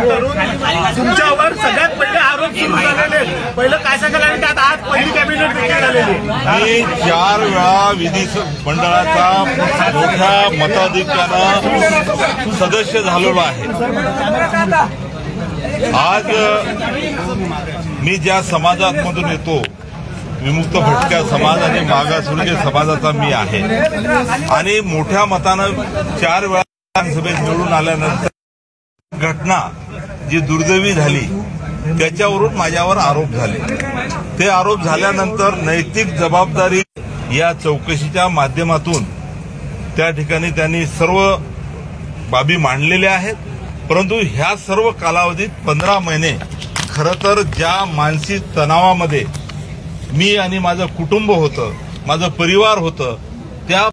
धरून तुमच्यावर सगळ्यात पहिले आरोप सुरू झालेले. पहिलं काय सांगाल आणि त्यात आज पहिली कॅबिनेट देखील झालेली. मी 4 वेळा विधिमंडळाचा मोठ्या मताधिक्यानं सदस्य झालेलो आहे. आज मी ज्या समाजामधून येतो, विमुक्त भटक्या समाज आणि मागासवर्गीय समाजाचा मी आहे आणि मोठ्या मतानं 4 वेळा विधानसभेत निवडून आल्यानंतर घटना जी दुर्दैवी झाली त्याच्यावरून माझ्यावर आरोप झाले. ते आरोप झाल्यानंतर नैतिक जबाबदारी या चौकशीच्या माध्यमातून त्या ठिकाणी त्यांनी सर्व बाबी मांडलेल्या आहेत. परंतु ह्या सर्व कालावधीत 15 महिने खरं तर ज्या मानसिक तणावामध्ये मी आणि माझं कुटुंब होतं, माझं परिवार होतं, त्या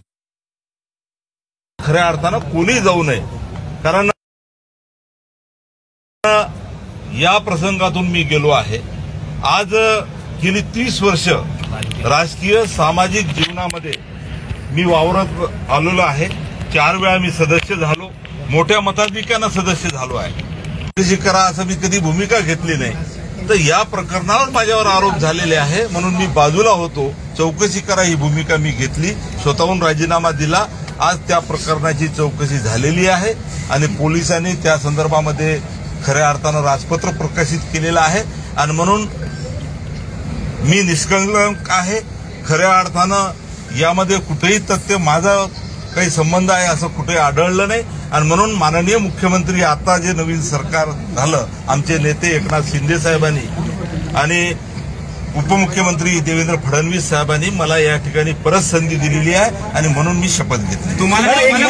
खऱ्या अर्थानं कोणी जाऊ नये. कारण या प्रसंगातून मी गेलो आहे. आज गेली 30 वर्ष राजकीय सामाजिक जीवनामध्ये मी वावरत आलेलो आहे. 4 वेळा मी सदस्य झालो, मोठ्या मताधिक्यानं सदस्य झालो आहे. चौकशी करा असं मी कधी भूमिका घेतली नाही. तर या प्रकरणावर माझ्यावर आरोप झालेले आहे म्हणून मी बाजूला होतो. चौकशी करा ही भूमिका मी घेतली, स्वतःहून राजीनामा दिला. आज त्या प्रकरणाची चौकशी झालेली आहे आणि पोलिसांनी त्या संदर्भामध्ये खऱ्या अर्थानं राजपत्र प्रकाशित केलेलं आहे आणि म्हणून मी निष्कलंक आहे. खऱ्या अर्थानं यामध्ये कुठेही तथ्य माझा काही संबंध आहे असं कुठे आढळलं नाही आणि म्हणून माननीय मुख्यमंत्री आता जे नवीन सरकार झालं, आमचे नेते एकनाथ शिंदे साहेबांनी आणि उपमुख्यमंत्री देवेंद्र फडणवीस साहेबांनी मला या ठिकाणी परत संधी दिलेली आहे आणि म्हणून मी शपथ घेतली. तुम्हाला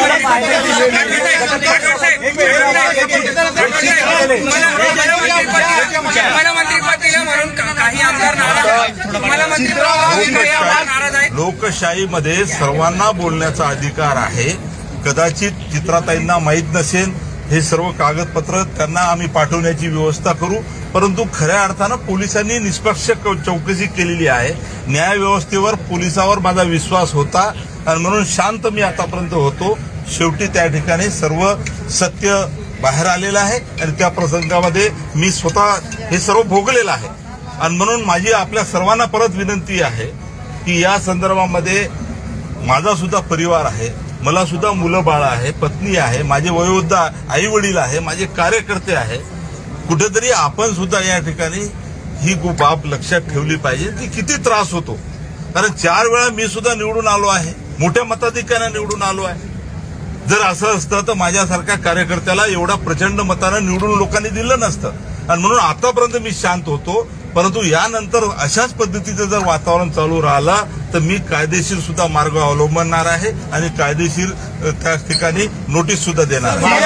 लोकशाहीमध्ये सर्वांना बोलण्याचा अधिकार आहे. कदाचित चित्राताईंना माहीत नसेल, हे सर्व कागदपत्र त्यांना आम्ही पाठवण्याची व्यवस्था करू. परंतु खऱ्या अर्थानं पोलिसांनी निष्पक्ष चौकशी केलेली आहे. न्याय व्यवस्थेवर पोलिसावर माझा विश्वास होता आणि म्हणून शांत मी आतापर्यंत होतो. शेवटी त्या ठिकाणी सर्व सत्य बाहेर आलेलं आहे आणि त्या प्रसंगामध्ये मी स्वतः हे सर्व भोगलेलं आहे आणि म्हणून माझी आपल्या सर्वांना परत विनंती आहे की या संदर्भामध्ये माझा सुद्धा परिवार आहे, मला सुद्धा मुलं बाळ आहे, पत्नी आहे, माझे वयोवृद्ध आई वडील आहे, माझे कार्यकर्ते आहे. कुठेतरी आपण सुद्धा या ठिकाणी ही बाब लक्षात ठेवली पाहिजे की किती त्रास होतो. कारण 4 वेळा मी सुद्धा निवडून आलो आहे, मोठ्या मताधिक्यानं निवडून आलो आहे. जर असं असतं तर माझ्यासारख्या कार्यकर्त्याला एवढा प्रचंड मतानं निवडून लोकांनी दिलं नसतं आणि म्हणून आतापर्यंत मी शांत होतो. परंतु यानंतर अशाच पद्धतीचं जर वातावरण चालू राहिलं तर मी कायदेशीर सुद्धा मार्ग अवलंबणार आहे आणि कायदेशीर त्या ठिकाणी नोटीस सुद्धा देणार आहे.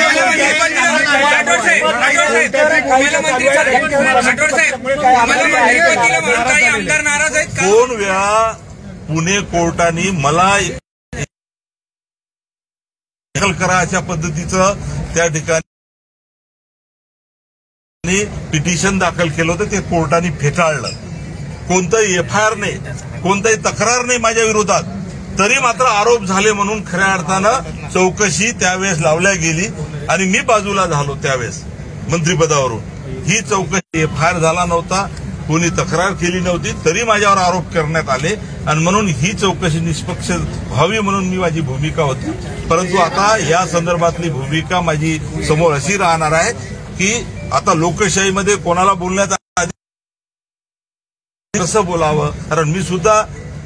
2 वेळा पुणे कोर्टाने मला दाखल करा अशा पद्धतीचं त्या ठिकाणी पिटिशन दाखल केलं होतं. ते कोर्टाने फेटाळलं. कोणतंही एफआयआर नाही, कोणताही तक्रार नाही माझ्या विरोधात, तरी मात्र आरोप झाले म्हणून खऱ्या अर्थानं चौकशी त्यावेळेस लावल्या गेली आणि मी बाजूला झालो. त्यावेळेस मंत्रिपदावरून ही चौकशी एफआयआर झाला नव्हता, कोणी तक्रार केली नव्हती, तरी माझ्यावर आरोप करण्यात आले आणि म्हणून ही चौकशी निष्पक्ष व्हावी म्हणून मी माझी भूमिका होती. परंतु आता या संदर्भातली भूमिका माझी समोर अशी राहणार आहे की आता लोकशाहीमध्ये कोणाला बोलण्यात आधी कसं बोलावं, कारण मी सुद्धा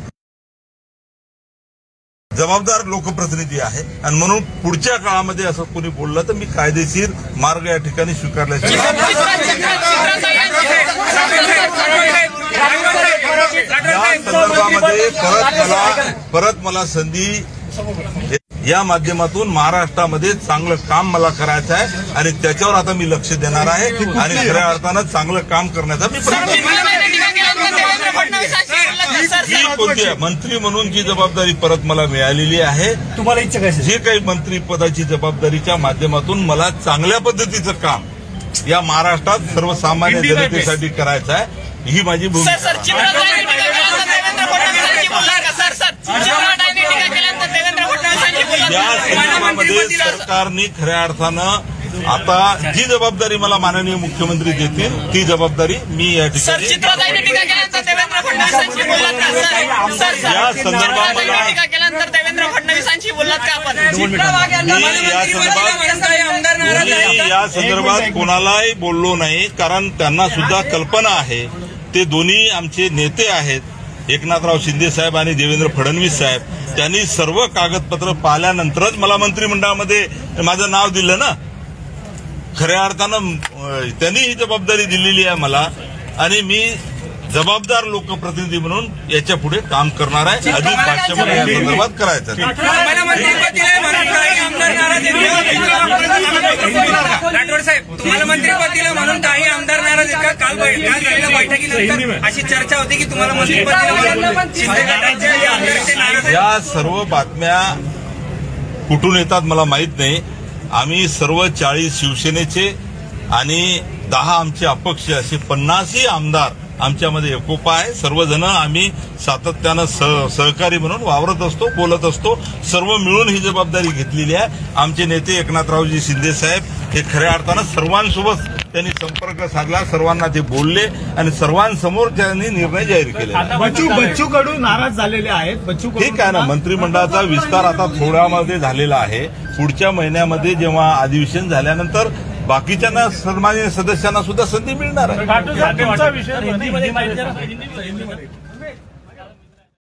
जबाबदार लोकप्रतिनिधी आहे आणि म्हणून पुढच्या काळामध्ये असं कोणी बोललं तर मी कायदेशीर मार्ग या ठिकाणी स्वीकारल्याशिवाय या संदर्भामध्ये परत मला संधी या माध्यमातून महाराष्ट्रामध्ये चांगलं काम मला करायचं आहे आणि त्याच्यावर आता मी लक्ष देणार आहे आणि खऱ्या अर्थानं चांगलं काम करण्याचा मी कोणती मंत्री म्हणून जी जबाबदारी परत मला मिळालेली आहे. तुम्हाला इच्छा काय जे काही मंत्रीपदाची जबाबदारीच्या माध्यमातून मला चांगल्या पद्धतीचं काम या महाराष्ट्रात सर्वसामान्य जनतेसाठी करायचं आहे, ही माझी भूमिका. या संदर्भामध्ये सरकारने खऱ्या अर्थानं आता जी जबाबदारी मला माननीय मुख्यमंत्री देतील ती जबाबदारी मी या सर, ठिकाणी चित्रताईंनी टीका केल्यानंतर देवेंद्र फडणवीसांशी बोललात का? सर, या संदर्भात चित्रताईंनी टीका केल्यानंतर देवेंद्र फडणवीसांशी बोललात का आपण? मी या संदर्भात कोणालाही बोललो नाही, कारण त्यांना सुद्धा कल्पना आहे. ते दोन्ही आमचे नेते आहेत, एकनाथराव शिंदे साहेब आणि देवेंद्र फडणवीस साहेब. त्यांनी सर्व कागदपत्र पाहिल्यानंतरच मला मंत्रिमंडळामध्ये माझं नाव दिलं ना. खऱ्या अर्थानं त्यांनी ही जबाबदारी दिलेली आहे मला, आणि मी जबाबदार लोकप्रतिनिधी म्हणून याच्या पुढे काम करणार आहे. अधिक भाष्य मला या संदर्भात करायचं आहे. राठोड साहेब, तुम्हाला मंत्रिपद दिलं म्हणून काही आमदार नाराज आहेत का? काल झालेल्या बैठकीनंतर अशी चर्चा होती की तुम्हाला मंत्रिपद दिलं शिंदे गटाचे आमदारांचे नाराज. या सर्व बातम्या कुठून येतात मला माहित नाही. आम्ही सर्व 40 शिवसेनेचे आणि 10 आमचे अपक्ष असे 50ही आमदार आमच्यामध्ये एकोपा आहे. सर्वजण आम्ही सातत्यानं सहकारी म्हणून वावरत असतो, बोलत असतो. सर्व मिळून ही जबाबदारी घेतलेली आहे. आमचे नेते एकनाथरावजी शिंदे साहेब हे खऱ्या अर्थानं सर्वांसोबत त्यांनी संपर्क साधला, सर्वांना ते बोलले आणि सर्वांसमोर त्यांनी निर्णय जाहीर केले. बच्चू कडू नाराज झालेले आहेत. बच्चू कडू ठीक आहे ना, मंत्रिमंडळाचा विस्तार आता थोड्यामध्ये झालेला आहे. पुढच्या महिन्यामध्ये जेव्हा अधिवेशन झाल्यानंतर बाकीच्यांना सन्माननीय सदस्यांना सुद्धा संधी मिळणार आहे.